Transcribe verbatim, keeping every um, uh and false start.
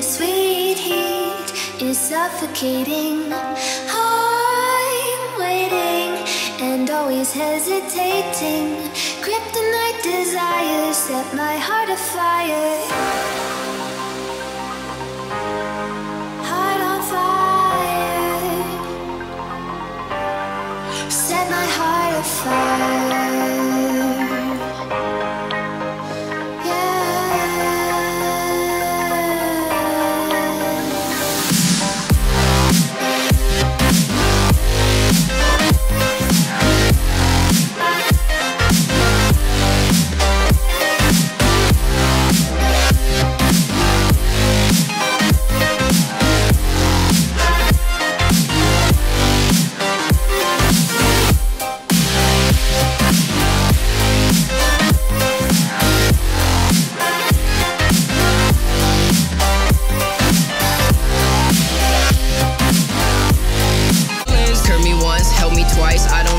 Bittersweet heat is suffocating. I'm waiting and always hesitating. Kryptonite desires set my heart afire. Heart on fire. Set my heart afire. Twice, I don't